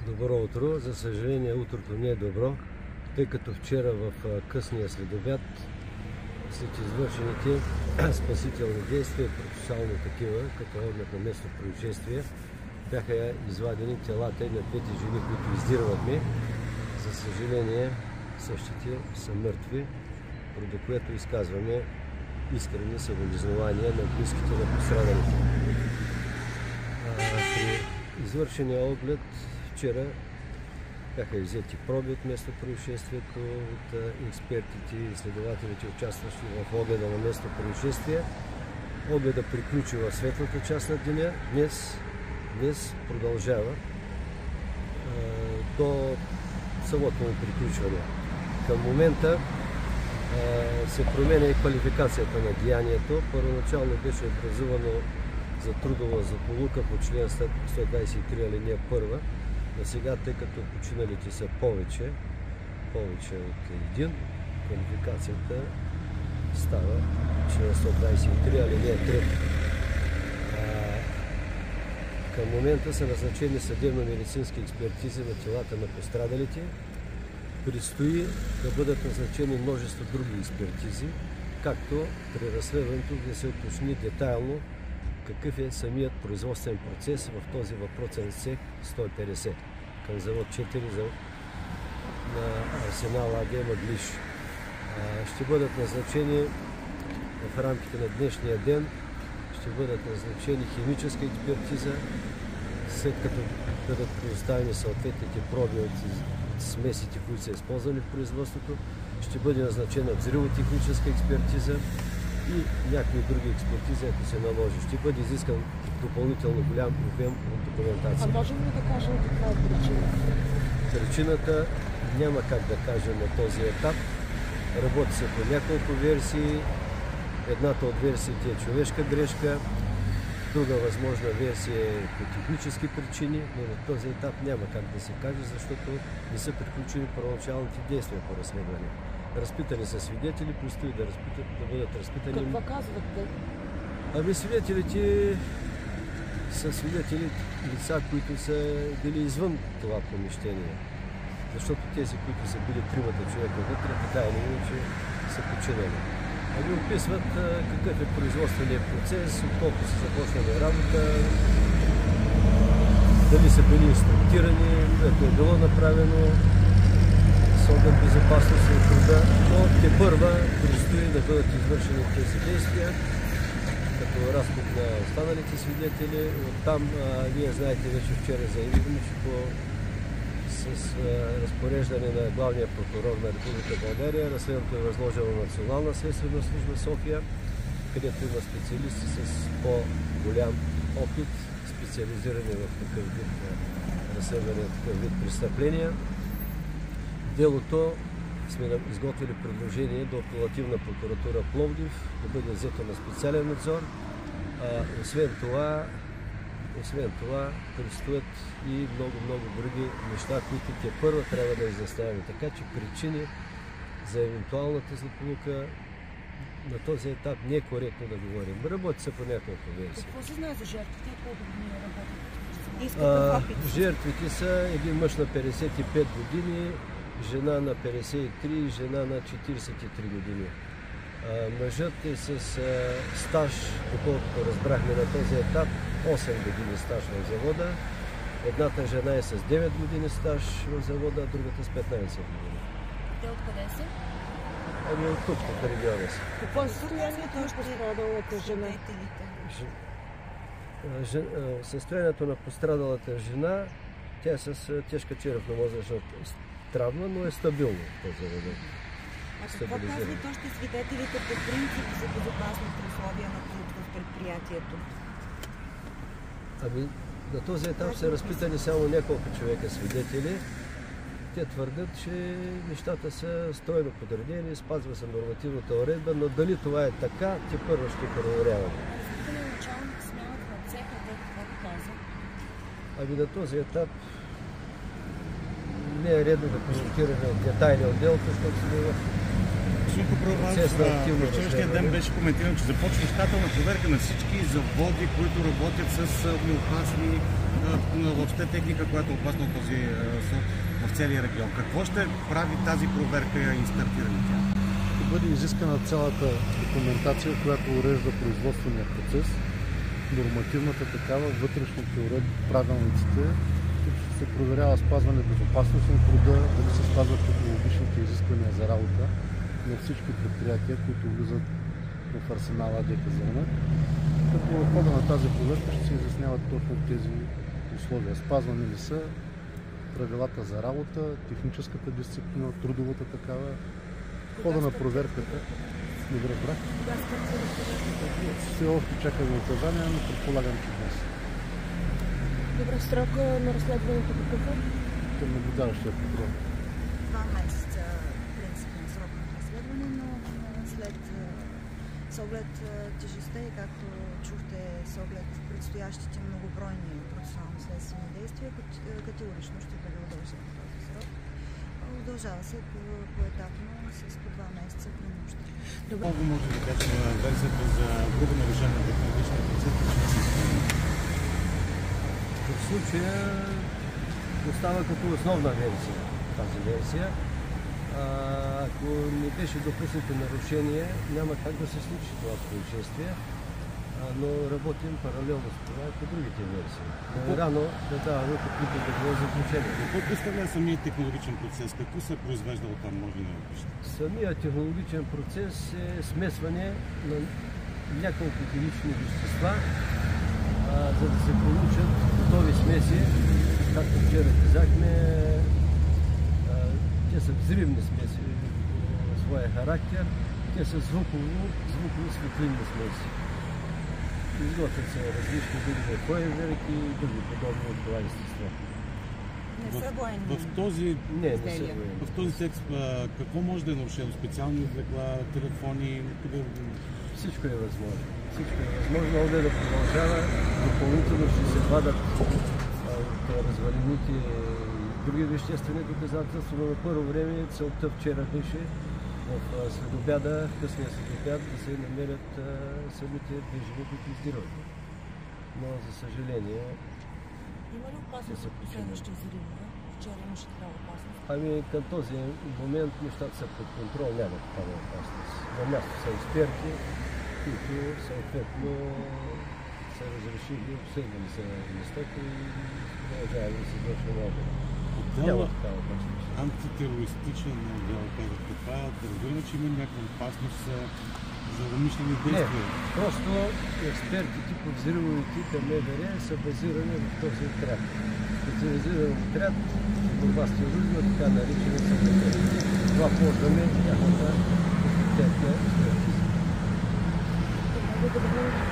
Добро утро. За съжаление, утрото не е добро, тъй като вчера в късния следобед, след извършените спасителни действия, процесуални такива, като оглед на местно происшествие, бяха извадени телата на двете жени, които издирвахме. За съжаление, същите са мъртви, поради което изказваме искрени съболезнования на близките на пострадалите. При извършения оглед вчера бяха взети проби от место происшествието от експертите и следователите, участващи в огледа на место происшествие. Огледа приключи в светлата част на деня. Днес продължава до самото му приключване. Към момента се променя и квалификацията на деянието. Първоначално беше образувано за трудова злополука по член 123 алинея 1. Но сега, тъй като починалите са повече от един, квалификацията става член 123 алинея 3. Към момента са назначени съдебно-медицински експертизи на телата на пострадалите. Предстои да бъдат назначени множество други експертизи, както при разследването да се уточни детайлно какъв е самият производствен процес в този въпросен цех 150 към завод 4 на Арсенал АГ Мъглиж. Ще бъдат назначени в рамките на днешния ден, ще бъдат назначени химическа експертиза, след като бъдат предоставени съответните проби от смесите, които са използвани в производството, ще бъде назначена взривотехническа експертиза и някои други експертизи, ако се наложи. Ще бъде изискан допълнително голям обем от документация. А можем ли да кажем каква е причината? Причината няма как да кажем на този етап. Работи се по няколко версии. Едната от версиите е човешка грешка, друга възможна версия е по технически причини, но на този етап няма как да се каже, защото не са приключени първоначалните действия по разследване. Разпитани са свидетели, предстои да бъдат разпитани. Какво казват те? Ами свидетелите са свидетели лица, които са били извън това помещение. Защото тези, които са били тримата човека вътре, така или иначе са починали. Они описват какъв е производственият процес, отколко са започнали работа, дали са били инструктирани, ако е било направено с оглед безопасност на труда, но тепърва предстои да бъдат извършени тези действия, като разпит на останалите свидетели. Оттам вие знаете, вече вчера заявихме, че с разпореждане на главния прокурор на Република България разследването е възложено на Национална следствена служба София, където има специалисти с по-голям опит, специализирани в такъв вид разследване, такъв вид престъпления. Делото сме изготвили предложение до Апелативна прокуратура Пловдив да бъде взето на специален надзор. Освен това, предстоят и много други неща, които тепърва трябва да изясняваме. Така че причини за евентуалната злополука на този етап не е коректно да говорим. Работи се по няколко версии. Какво се знае за жертвите и колко години работят? Жертвите са един мъж на 55 години, жена на 53 и жена на 43 години. Мъжът е с стаж, доколкото разбрахме на този етап, 8 години стаж в завода. Едната жена е с 9 години стаж в завода, а другата с 15 години. Те откъде са? Ами от тук, от региона си. Какво е състоянието на пострадалата жена? Състоянието на пострадалата жена, тя е с тежка черепно-мозъчна травма, но е стабилно в завода. А какво казват още свидетелите по принцип за безопасните условия на труд в предприятието? Ами, на този етап са разпитани само няколко човека свидетели. Те твърдят, че нещата са стройно подредени, спазва се нормативната уредба, но дали това е така, тепърва ще проверяваме. Началник смяната на цеха, какво казва? Ами на този етап не е редно да коментираме детайли от делото, защото сме в процес на активно разследване. Вчерашния ден беше коментирано, че започва щателна проверка на всички заводи, които работят с огнеопасни въобще техника, която е опасна от този сорт в целия регион. Какво ще прави тази проверка и стартира ли тя? Ще бъде изискана цялата документация, която урежда производствения процес, нормативната такава, вътрешните уредби, правилниците. Тук ще се проверява спазване безопасност на труда, дали се спазват технологичните изисквания за работа на всички предприятия, които влизат в арсенала АД-Казана. Като в хода на тази проверка ще се изясняват точно тези условия. Спазвани ли са правилата за работа, техническата дисциплина, трудовата такава. В хода на проверката не го разбрах. Все още чакаме указания, но предполагам, че днес. Добре, срока на разследването какъв е? Към наблюдаващия прокурор. 2 месеца принципен срок на разследване, но с оглед тежестта и както чухте, с оглед предстоящите многобройни процесуално следствени действия, категорично ще бъде удължен този срок. Удължава се поетапно с по 2 месеца при нужда. Много може да кажем версията за грубо нарушение на технологичния процес. В случая остава като основна версия тази версия. Ако не беше допуснато нарушение, няма как да се случи това происшествие, но работим паралелно с това по другите версии. Рано да даваме каквито да било заключения. Какво представлява самият технологичен процес? Какво се е произвеждало там, може ли да напишете? Самият технологичен процес е смесване на няколко химични вещества, за да се получат готови смеси. Както вчера казахме, те са взривни смеси по своя характер, те са звуково-светлинни смеси. Изготвят се различни видове фойерверки и други подобни от това естество. Не са военни. В този изделия. В този текст какво може да е нарушено? Специални облекла, телефони? Всичко е възможно. Всичко е възможно. ОД да продължава. Допълнително ще се вадат от развалините и други веществени доказателства, но на първо време целта вчера беше в следобяда, късния следобяд, да се намерят самите движени, които издирват. Но за съжаление... Има ли опасност от последващи взривове? Вчера имаше такава опасност. Ами към този момент нещата са под контрол, няма такава опасност. На място са експерти, които съответно са разрешили, обследвали са местото и продължаваме да се извършва работа. Няма такава опасност. Антитерористичен отдел, казахте това, да разбираме, че има някаква опасност за умишлени действия. Не, просто експертите по взривовите към МВР са базирани в този отряд. Специализиран отряд за борба с тероризма, така наречени съвместни. Това ползваме тяхната компетентна експертиза. Благодаря.